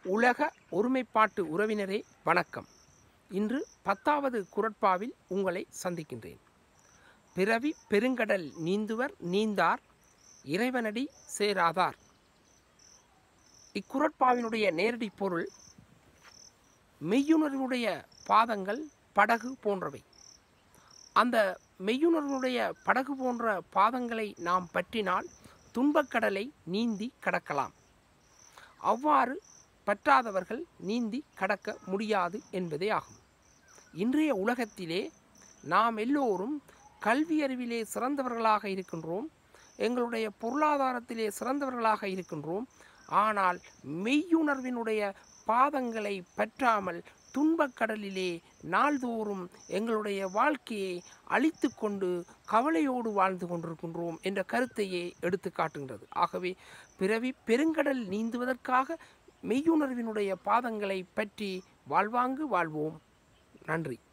உலக ஒருமைப்பாட்டு உறவினரே வணக்கம். இன்று 10வது குறட்பாவில் உங்களை சந்திக்கின்றேன். பிறவி பெருங்கடல் நீந்துவர் நீந்தார் இறைவனடி சேராதார். இக்குறட்பாவினுடைய நேரடி பொருள், மெய்யுணர்வுடைய பாதங்கள் படகு போன்றவை. அந்த மெய்யுணர்வுடைய படகு போன்ற பாதங்களை நாம் பற்றினால் துன்பக்கடலை நீந்தி கடக்கலாம். அவ்வாறு பற்றாதவர்கள் நீந்தி கடக்க முடியாது என்பதே ஆகும். இன்றைய உலகத்திலே நாம் எல்லோரும் கல்வியறிவிலே சிறந்தவர்களாக இருக்கின்றோம், எங்களுடைய பொருளாதாரத்திலே சிறந்தவர்களாக இருக்கின்றோம். ஆனால் மெய்யுணர்வினுடைய பாதங்களை பற்றாமல் துன்பக்கடலிலே நாள்தோறும் எங்களுடைய வாழ்க்கையை அழித்து கொண்டு கவலையோடு வாழ்ந்து கொண்டிருக்கின்றோம் என்ற கருத்தையே எடுத்து காட்டுகின்றது. ஆகவே பிறவி பெருங்கடல் நீந்துவதற்காக மெய்யுணர்வினுடைய பாதங்களை பற்றி வாழ்வாங்கு வாழ்வோம். நன்றி.